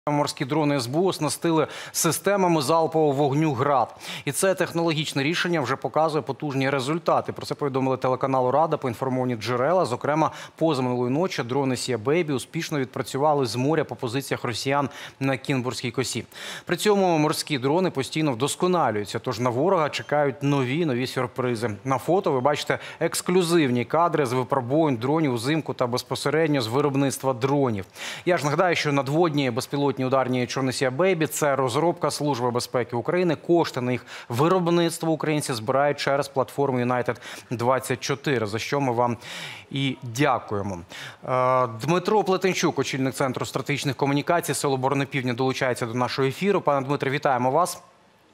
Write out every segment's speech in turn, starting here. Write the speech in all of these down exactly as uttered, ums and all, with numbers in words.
Морські дрони ес бе у оснастили системами залпового вогню «Град». І це технологічне рішення вже показує потужні результати. Про це повідомили телеканалу «Рада», поінформовані джерела. Зокрема, позаминулої ночі дрони «Сія Бейбі» успішно відпрацювали з моря по позиціях росіян на Кінбурзькій косі. При цьому морські дрони постійно вдосконалюються, тож на ворога чекають нові нові сюрпризи. На фото ви бачите ексклюзивні кадри з випробувань дронів узимку та безпосередньо з виробництва дронів. Я ж нагадаю, що надводні безпілотні ударні човни «Сія Бейбі» – це розробка Служби безпеки України. Кошти на їх виробництво українці збирають через платформу Юнайтед двадцять чотири, за що ми вам і дякуємо. Дмитро Плетенчук, очільник Центру стратегічних комунікацій Сил оборони Півдня, долучається до нашого ефіру. Пане Дмитре, вітаємо вас.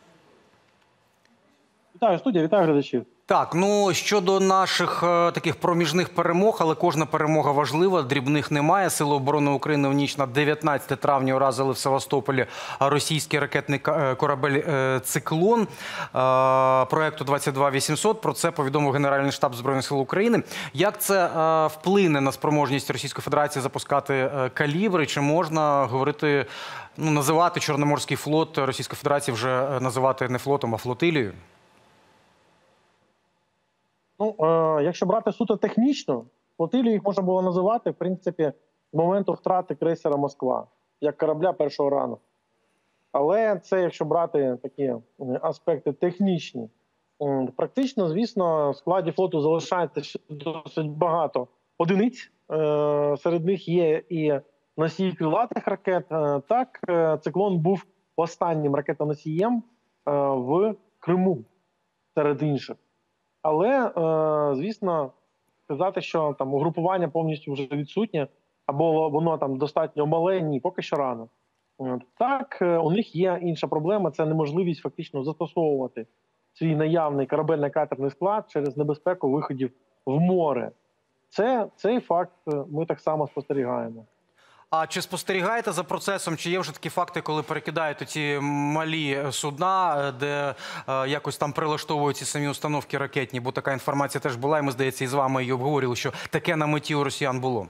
Вітаю, студія, вітаю глядачів. Так, ну, щодо наших е, таких проміжних перемог, але кожна перемога важлива, дрібних немає. Сили оборони України в ніч на дев'ятнадцяте травня уразили в Севастополі російський ракетний корабель е, «Циклон» е, проєкту двадцять два вісімсот. Про це повідомив Генеральний штаб Збройних сил України. Як це е, вплине на спроможність Російської Федерації запускати е, калібри? Чи можна говорити, ну, називати Чорноморський флот Російської Федерації вже називати не флотом, а флотилією? Ну, е, якщо брати суто технічно, флотилію їх можна було називати, в принципі, з моменту втрати крейсера «Москва», як корабля першого рану. Але це, якщо брати такі аспекти технічні, практично, звісно, в складі флоту залишається ще досить багато одиниць. Е, серед них є і носії крилатих ракет. Е, так, «Циклон» був останнім ракетоносієм е, в Криму, серед інших. Але, е, звісно, сказати, що там угрупування повністю вже відсутнє, або воно там достатньо мале, ні, поки що рано. Так, у них є інша проблема – це неможливість фактично застосовувати свій наявний корабельно-катерний склад через небезпеку виходів в море. Це, цей факт ми так само спостерігаємо. А чи спостерігаєте за процесом, чи є вже такі факти, коли перекидають ці малі судна, де е, якось там прилаштовують ці самі установки ракетні? Бо така інформація теж була, і ми, здається, і з вами її обговорили, що таке на меті у росіян було.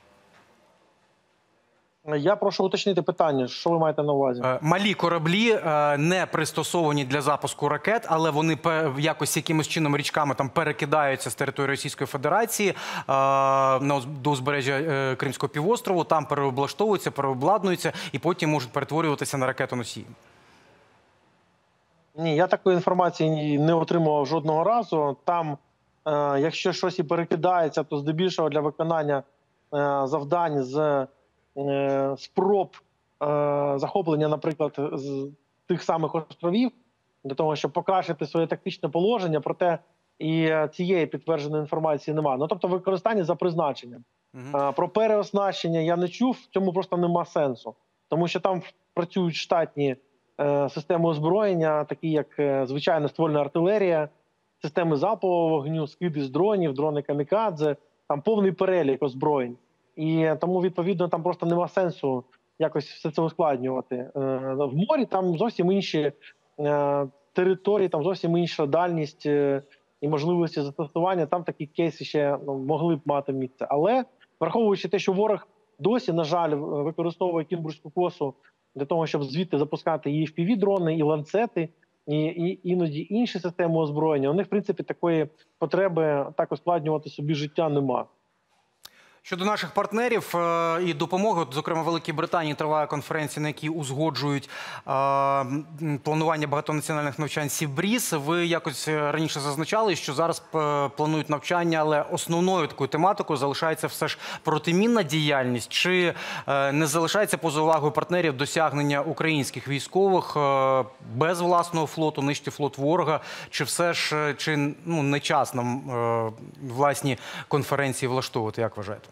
Я прошу уточнити питання, що ви маєте на увазі? Малі кораблі не пристосовані для запуску ракет, але вони якось якимось чином річками там перекидаються з території Російської Федерації до узбережжя Кримського півострову, там переоблаштовуються, переобладнуються і потім можуть перетворюватися на ракетоносії. Ні, я такої інформації не отримував жодного разу. Там, якщо щось і перекидається, то здебільшого для виконання завдань з спроб е, захоплення, наприклад, з тих самих островів, для того, щоб покращити своє тактичне положення, проте і цієї підтвердженої інформації немає. Ну, тобто використання за призначенням. Uh-huh. Е, про переоснащення я не чув, в цьому просто нема сенсу. Тому що там працюють штатні е, системи озброєння, такі як е, звичайна ствольна артилерія, системи залпового вогню, скиди з дронів, дрони камікадзе, там повний перелік озброєнь. І тому, відповідно, там просто нема сенсу якось все це ускладнювати. В морі там зовсім інші території, там зовсім інша дальність і можливості застосування. Там такі кейси ще ну, могли б мати місце. Але, враховуючи те, що ворог досі, на жаль, використовує Кінбурзьку косу для того, щоб звідти запускати і еф пі ві-дрони, і ланцети, і, і іноді інші системи озброєння, у них, в принципі, такої потреби так ускладнювати собі життя нема. Щодо наших партнерів і допомоги, зокрема, в Великій Британії триває конференція, на якій узгоджують планування багатонаціональних навчань «Сівбріз». Ви якось раніше зазначали, що зараз планують навчання, але основною такою тематикою залишається все ж протимінна діяльність. Чи не залишається поза увагою партнерів досягнення українських військових без власного флоту, нищити флот ворога? Чи все ж чи, ну, не час нам власні конференції влаштовувати, як вважаєте?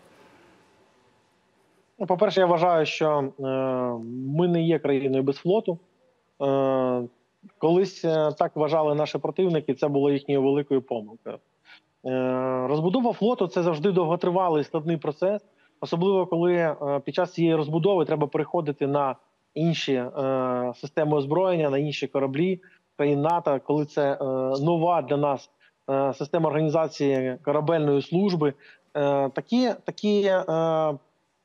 Ну, по-перше, я вважаю, що е, ми не є країною без флоту. Е, колись е, так вважали наші противники, це було їхньою великою помилкою. Е, розбудова флоту – це завжди довготривалий складний процес, особливо коли е, під час цієї розбудови треба переходити на інші е, системи озброєння, на інші кораблі країн НАТО, коли це е, нова для нас е, система організації корабельної служби. Е, такі, такі е,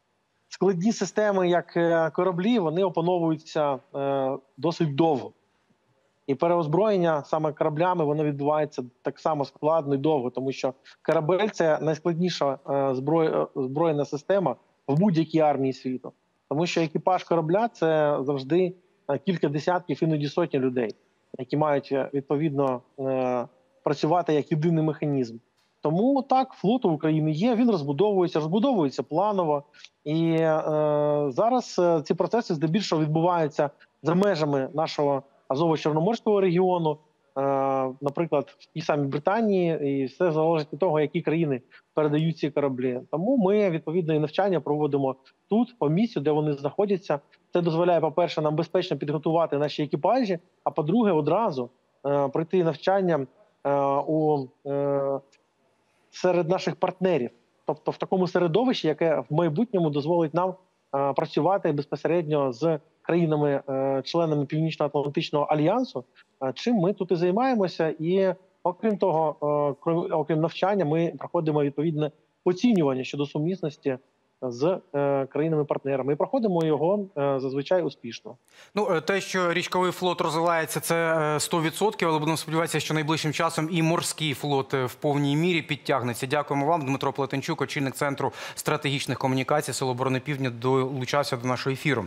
складні системи, як е, кораблі, вони опановуються е, досить довго. І переозброєння саме кораблями воно відбувається так само складно і довго, тому що корабель – це найскладніша е, зброя, збройна система в будь-якій армії світу. Тому що екіпаж корабля – це завжди е, кілька десятків, іноді сотні людей, які мають е, відповідно е, працювати як єдиний механізм. Тому так, флот у України є, він розбудовується, розбудовується планово. І е, зараз е, ці процеси здебільшого відбуваються за межами нашого Азово-Чорноморського регіону, е, наприклад, в тій самій Британії, і все залежить від того, які країни передають ці кораблі. Тому ми, відповідно, і навчання проводимо тут, по місцю, де вони знаходяться. Це дозволяє, по-перше, нам безпечно підготувати наші екіпажі, а по-друге, одразу е, пройти навчання е, у, е, серед наших партнерів. Тобто в такому середовищі, яке в майбутньому дозволить нам е, працювати безпосередньо з країнами-членами Північно-Атлантичного альянсу, чим ми тут і займаємося. І окрім того, окрім навчання, ми проходимо відповідне оцінювання щодо сумісності з країнами-партнерами. І проходимо його зазвичай успішно. Ну, те, що річковий флот розвивається, це сто відсотків, але будемо сподіватися, що найближчим часом і морський флот в повній мірі підтягнеться. Дякуємо вам. Дмитро Плетенчук, очільник Центру стратегічних комунікацій Сил оборони Півдня, долучався до нашого ефіру.